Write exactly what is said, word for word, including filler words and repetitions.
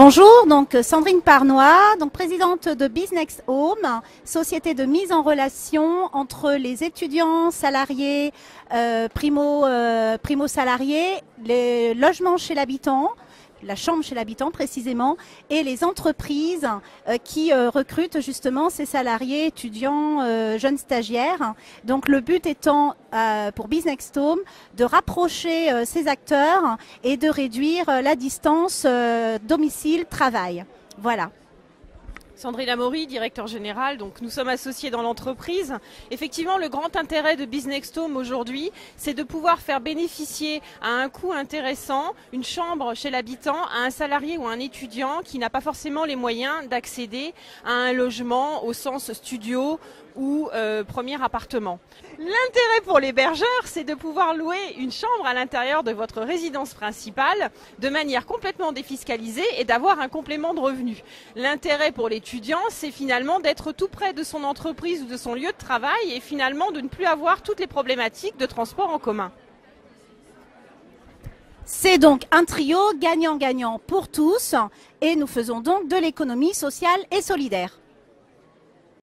Bonjour, donc Sandrine Parnois, donc présidente de Business Home, société de mise en relation entre les étudiants salariés, euh, primo, euh, primo salariés, les logements chez l'habitant, la chambre chez l'habitant précisément, et les entreprises euh, qui euh, recrutent justement ces salariés, étudiants, euh, jeunes stagiaires. Donc le but étant euh, pour Business Home de rapprocher euh, ces acteurs et de réduire euh, la distance euh, domicile-travail. Voilà. Sandrine Amaury, directeur général, donc nous sommes associés dans l'entreprise. Effectivement, le grand intérêt de Business Home aujourd'hui, c'est de pouvoir faire bénéficier à un coût intéressant une chambre chez l'habitant à un salarié ou un étudiant qui n'a pas forcément les moyens d'accéder à un logement au sens studio ou euh, premier appartement. L'intérêt pour l'hébergeur, c'est de pouvoir louer une chambre à l'intérieur de votre résidence principale de manière complètement défiscalisée et d'avoir un complément de revenus. L'intérêt pour l'étudiant, c'est finalement d'être tout près de son entreprise ou de son lieu de travail et finalement de ne plus avoir toutes les problématiques de transport en commun. C'est donc un trio gagnant-gagnant pour tous et nous faisons donc de l'économie sociale et solidaire.